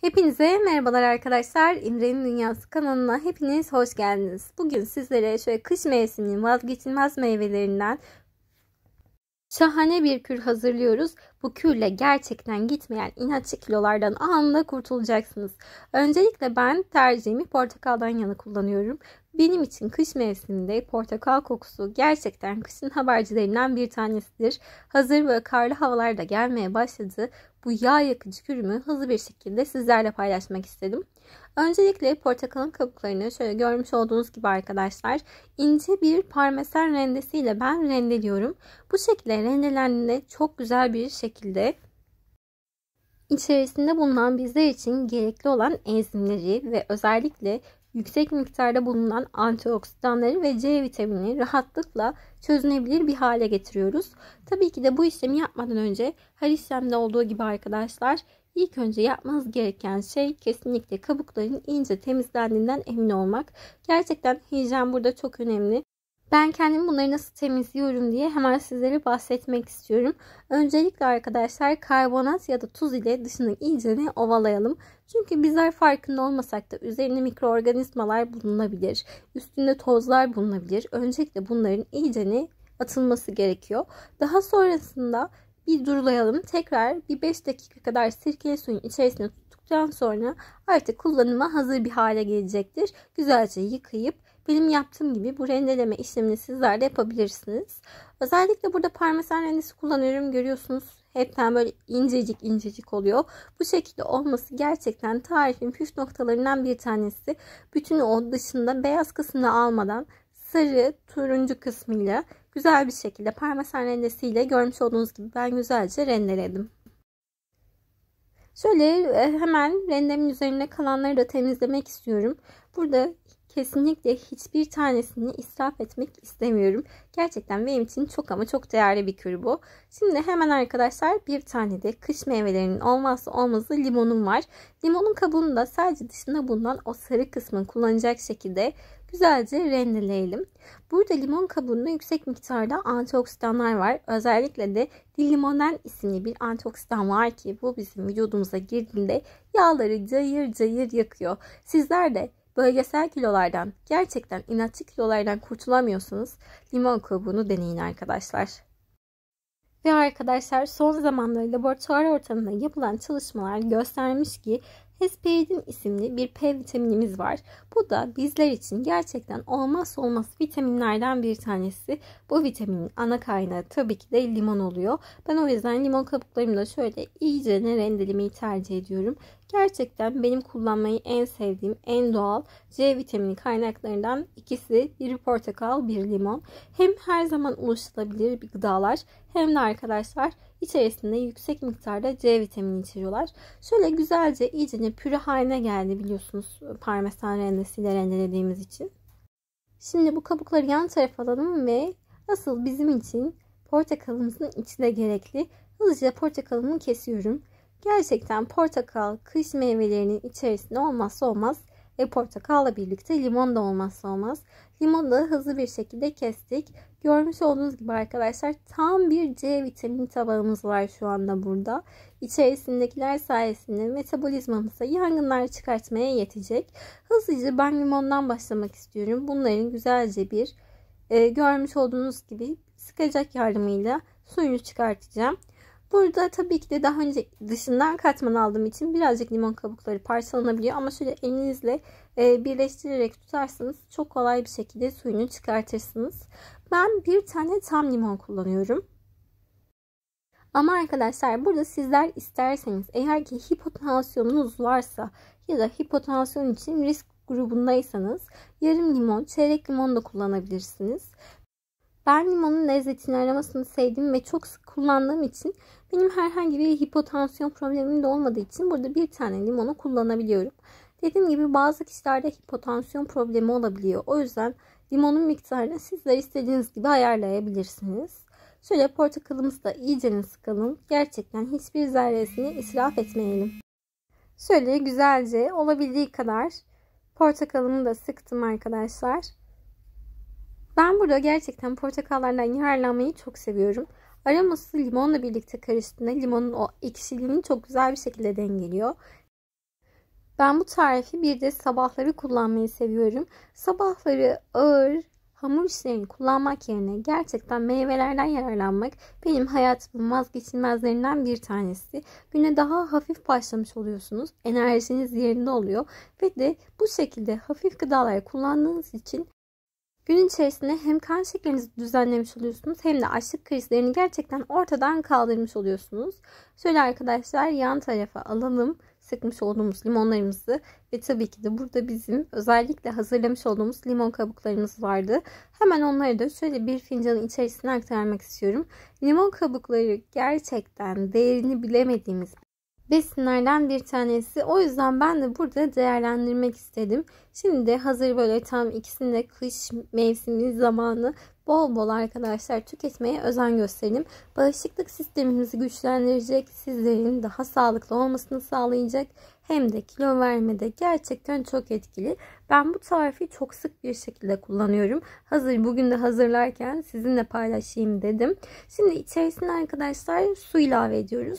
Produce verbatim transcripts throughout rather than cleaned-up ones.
Hepinize merhabalar arkadaşlar. İmre'nin Dünyası kanalına hepiniz hoş geldiniz. Bugün sizlere şöyle kış mevsiminin vazgeçilmez meyvelerinden şahane bir kür hazırlıyoruz. Bu kürle gerçekten gitmeyen inatçı kilolardan anında kurtulacaksınız. Öncelikle ben tercihimi portakaldan yana kullanıyorum. Benim için kış mevsiminde portakal kokusu gerçekten kışın habercilerinden bir tanesidir. Hazır böyle karlı havalar da gelmeye başladı. Bu yağ yakıcı kürümü hızlı bir şekilde sizlerle paylaşmak istedim. Öncelikle portakalın kabuklarını şöyle görmüş olduğunuz gibi arkadaşlar ince bir parmesan rendesiyle ben rendeliyorum. Bu şekilde rendelendiğinde çok güzel bir şekilde içerisinde bulunan bizler için gerekli olan enzimleri ve özellikle yüksek miktarda bulunan antioksidanları ve C vitamini rahatlıkla çözünebilir bir hale getiriyoruz. Tabii ki de bu işlemi yapmadan önce her işlemde olduğu gibi arkadaşlar ilk önce yapmanız gereken şey kesinlikle kabukların iyice temizlendiğinden emin olmak. Gerçekten hijyen burada çok önemli. Ben kendim bunları nasıl temizliyorum diye hemen sizlere bahsetmek istiyorum. Öncelikle arkadaşlar karbonat ya da tuz ile dışını iyice ovalayalım. Çünkü bizler farkında olmasak da üzerinde mikroorganizmalar bulunabilir. Üstünde tozlar bulunabilir. Öncelikle bunların iyice atılması gerekiyor. Daha sonrasında bir durulayalım. Tekrar bir beş dakika kadar sirkeli suyun içerisine tuttuktan sonra artık kullanıma hazır bir hale gelecektir. Güzelce yıkayıp benim yaptığım gibi bu rendeleme işlemini sizler de yapabilirsiniz. Özellikle burada parmesan rendesi kullanıyorum. Görüyorsunuz hepten böyle incecik incecik oluyor. Bu şekilde olması gerçekten tarifin püf noktalarından bir tanesi. Bütün o dışında beyaz kısmını almadan sarı turuncu kısmıyla güzel bir şekilde parmesan rendesiyle görmüş olduğunuz gibi ben güzelce rendeledim. Şöyle hemen rendemin üzerine kalanları da temizlemek istiyorum. Burada kesinlikle hiçbir tanesini israf etmek istemiyorum. Gerçekten benim için çok ama çok değerli bir kür bu. Şimdi hemen arkadaşlar bir tane de kış meyvelerinin olmazsa olmazı limonum var. Limonun kabuğunu da sadece dışında bulunan o sarı kısmını kullanacak şekilde güzelce rendeleyelim. Burada limon kabuğunda yüksek miktarda antioksidanlar var. Özellikle de dilimonen isimli bir antioksidan var ki bu bizim vücudumuza girdiğinde yağları cayır cayır yakıyor. Sizler de bölgesel kilolardan, gerçekten inatçı kilolardan kurtulamıyorsanız limon kabuğunu deneyin arkadaşlar. Ve arkadaşlar son zamanlarda laboratuvar ortamında yapılan çalışmalar göstermiş ki hesperidin isimli bir P vitaminimiz var. Bu da bizler için gerçekten olmazsa olmaz vitaminlerden bir tanesi. Bu vitaminin ana kaynağı tabii ki de limon oluyor. Ben o yüzden limon kabuklarımı da şöyle iyice rendelemeyi tercih ediyorum. Gerçekten benim kullanmayı en sevdiğim en doğal C vitamini kaynaklarından ikisi. Biri portakal, bir limon. Hem her zaman ulaşılabilir bir gıdalar hem de arkadaşlar içerisinde yüksek miktarda C vitamini içeriyorlar. Şöyle güzelce iyice püre haline geldi biliyorsunuz parmesan rendesiyle rendelediğimiz için. Şimdi bu kabukları yan tarafa alalım ve asıl bizim için portakalımızın içine gerekli. Hızlıca portakalımı kesiyorum. Gerçekten portakal kış meyvelerinin içerisinde olmazsa olmaz ve portakalla birlikte limon da olmazsa olmaz. Limonu da hızlı bir şekilde kestik. Görmüş olduğunuz gibi arkadaşlar tam bir C vitamini tabağımız var şu anda burada. İçerisindekiler sayesinde metabolizmamıza yangınlar çıkartmaya yetecek. Hızlıca ben limondan başlamak istiyorum. Bunların güzelce bir e, görmüş olduğunuz gibi sıkacak yardımıyla suyunu çıkartacağım. Burada tabii ki de daha önce dışından katman aldığım için birazcık limon kabukları parçalanabiliyor. Ama şöyle elinizle e, birleştirerek tutarsanız çok kolay bir şekilde suyunu çıkartırsınız. Ben bir tane tam limon kullanıyorum. Ama arkadaşlar burada sizler isterseniz eğer ki hipotansiyonunuz varsa ya da hipotansiyon için risk grubundaysanız yarım limon, çeyrek limon da kullanabilirsiniz. Ben limonun lezzetini aromasını sevdiğim ve çok sık kullandığım için benim herhangi bir hipotansiyon problemim de olmadığı için burada bir tane limonu kullanabiliyorum. Dediğim gibi bazı kişilerde hipotansiyon problemi olabiliyor. O yüzden limonun miktarını sizler istediğiniz gibi ayarlayabilirsiniz. Şöyle portakalımızı da iyice sıkalım. Gerçekten hiçbir zerresini israf etmeyelim. Şöyle güzelce olabildiği kadar portakalımı da sıktım arkadaşlar. Ben burada gerçekten portakallardan yararlanmayı çok seviyorum. Aroması limonla birlikte karıştığında limonun o ekşiliğini çok güzel bir şekilde dengeliyor. Ben bu tarifi bir de sabahları kullanmayı seviyorum. Sabahları ağır hamur işlerini kullanmak yerine gerçekten meyvelerden yararlanmak benim hayatımın vazgeçilmezlerinden bir tanesi. Güne daha hafif başlamış oluyorsunuz. Enerjiniz yerinde oluyor. Ve de bu şekilde hafif gıdalar kullandığınız için gün içerisinde hem kan şekerinizi düzenlemiş oluyorsunuz hem de açlık krizlerini gerçekten ortadan kaldırmış oluyorsunuz. Şöyle arkadaşlar yan tarafa alalım sıkmış olduğumuz limonlarımızı ve tabii ki de burada bizim özellikle hazırlamış olduğumuz limon kabuklarımız vardı. Hemen onları da şöyle bir fincanın içerisine aktarmak istiyorum. Limon kabukları gerçekten değerini bilemediğimiz besinlerden bir tanesi. O yüzden ben de burada değerlendirmek istedim. Şimdi de hazır böyle tam ikisinde kış mevsimi zamanı bol bol arkadaşlar tüketmeye özen gösterelim. Bağışıklık sistemimizi güçlendirecek, sizlerin daha sağlıklı olmasını sağlayacak hem de kilo vermede gerçekten çok etkili. Ben bu tarifi çok sık bir şekilde kullanıyorum. Hazır bugün de hazırlarken sizinle paylaşayım dedim. Şimdi içerisine arkadaşlar su ilave ediyoruz.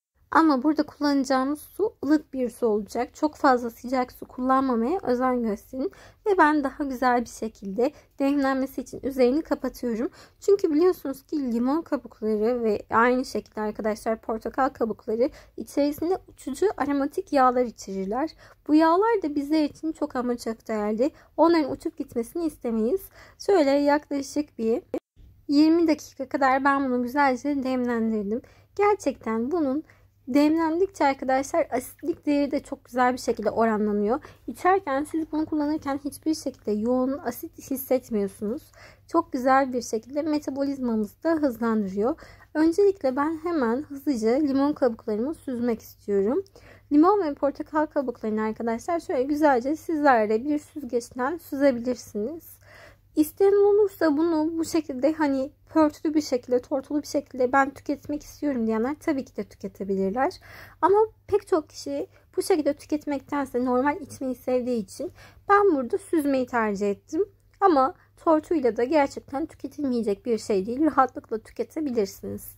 Ama burada kullanacağımız su ılık bir su olacak. Çok fazla sıcak su kullanmamaya özen gösterin. Ve ben daha güzel bir şekilde demlenmesi için üzerini kapatıyorum. Çünkü biliyorsunuz ki limon kabukları ve aynı şekilde arkadaşlar portakal kabukları içerisinde uçucu aromatik yağlar içerirler. Bu yağlar da bizler için çok ama çok değerli. Onların uçup gitmesini istemeyiz. Şöyle yaklaşık bir yirmi dakika kadar ben bunu güzelce demlendirdim. Gerçekten bunun demlendikçe arkadaşlar asitlik değeri de çok güzel bir şekilde oranlanıyor. İçerken siz bunu kullanırken hiçbir şekilde yoğun asit hissetmiyorsunuz. Çok güzel bir şekilde metabolizmamızı da hızlandırıyor. Öncelikle ben hemen hızlıca limon kabuklarımı süzmek istiyorum. Limon ve portakal kabuklarını arkadaşlar şöyle güzelce sizler de bir süzgeçten süzebilirsiniz. İsteyen olursa bunu bu şekilde hani pörtülü bir şekilde, tortulu bir şekilde ben tüketmek istiyorum diyenler tabii ki de tüketebilirler. Ama pek çok kişi bu şekilde tüketmektense normal içmeyi sevdiği için ben burada süzmeyi tercih ettim. Ama tortuyla da gerçekten tüketilmeyecek bir şey değil. Rahatlıkla tüketebilirsiniz.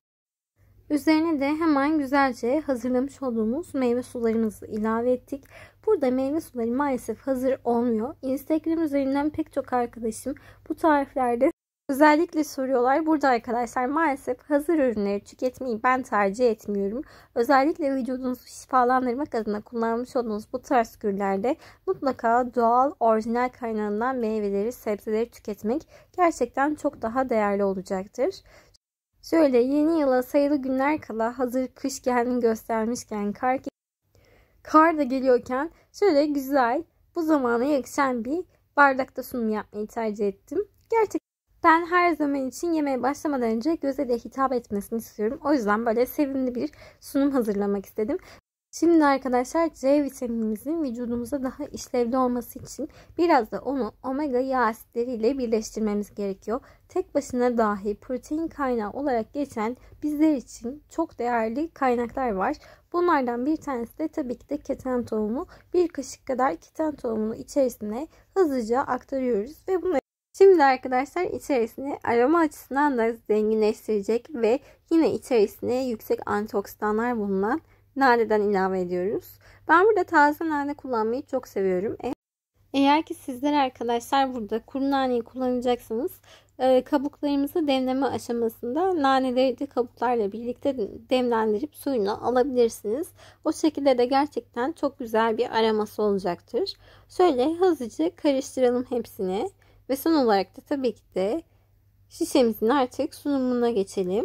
Üzerine de hemen güzelce hazırlamış olduğumuz meyve sularımızı ilave ettik. Burada meyve suları maalesef hazır olmuyor. Instagram üzerinden pek çok arkadaşım bu tariflerde özellikle soruyorlar. Burada arkadaşlar maalesef hazır ürünleri tüketmeyi ben tercih etmiyorum. Özellikle vücudunuzu şifalandırmak adına kullanmış olduğunuz bu tarz ürünlerde mutlaka doğal, orijinal kaynağından meyveleri, sebzeleri tüketmek gerçekten çok daha değerli olacaktır. Şöyle yeni yıla sayılı günler kala hazır kış geldiğini göstermişken kar, kar da geliyorken şöyle güzel bu zamana yakışan bir bardakta sunum yapmayı tercih ettim. Gerçekten ben her zaman için yemeğe başlamadan önce göze de hitap etmesini istiyorum. O yüzden böyle sevimli bir sunum hazırlamak istedim. Şimdi arkadaşlar C vitaminimizin vücudumuza daha işlevli olması için biraz da onu omega yağ asitleriyle birleştirmemiz gerekiyor. Tek başına dahi protein kaynağı olarak geçen bizler için çok değerli kaynaklar var. Bunlardan bir tanesi de tabii ki de keten tohumu. Bir kaşık kadar keten tohumunu içerisine hızlıca aktarıyoruz ve bunları şimdi arkadaşlar içerisine aroma açısından da zenginleştirecek ve yine içerisine yüksek antioksidanlar bulunan naneden ilave ediyoruz. Ben burada taze nane kullanmayı çok seviyorum. Eğer ki sizler arkadaşlar burada kuru naneyi kullanacaksınız, kabuklarımızı demleme aşamasında naneleri de kabuklarla birlikte demlendirip suyunu alabilirsiniz. O şekilde de gerçekten çok güzel bir aroması olacaktır. Şöyle hızlıca karıştıralım hepsini ve son olarak da tabii ki de şişemizin artık sunumuna geçelim.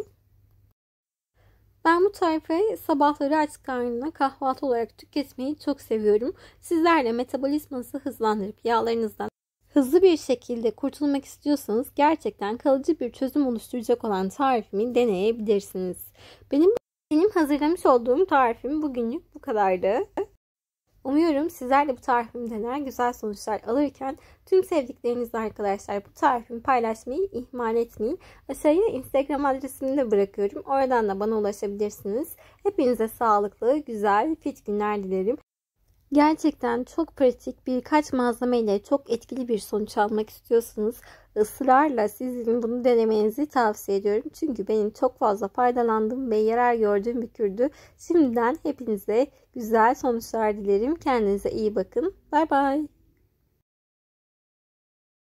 Ben bu tarifi sabahları aç karnına kahvaltı olarak tüketmeyi çok seviyorum. Sizler de metabolizmanızı hızlandırıp yağlarınızdan hızlı bir şekilde kurtulmak istiyorsanız gerçekten kalıcı bir çözüm oluşturacak olan tarifimi deneyebilirsiniz. Benim benim hazırlamış olduğum tarifim bugünlük bu kadardı. Umuyorum sizler de bu tarifimi dener güzel sonuçlar alırken tüm sevdiklerinizle arkadaşlar bu tarifimi paylaşmayı ihmal etmeyin. Aşağıya Instagram adresimi de bırakıyorum. Oradan da bana ulaşabilirsiniz. Hepinize sağlıklı, güzel, fit günler dilerim. Gerçekten çok pratik birkaç malzemeyle çok etkili bir sonuç almak istiyorsanız ısrarla sizin bunu denemenizi tavsiye ediyorum. Çünkü benim çok fazla faydalandığım ve yarar gördüğüm bir kürdü. Şimdiden hepinize güzel sonuçlar dilerim. Kendinize iyi bakın. Bay bay.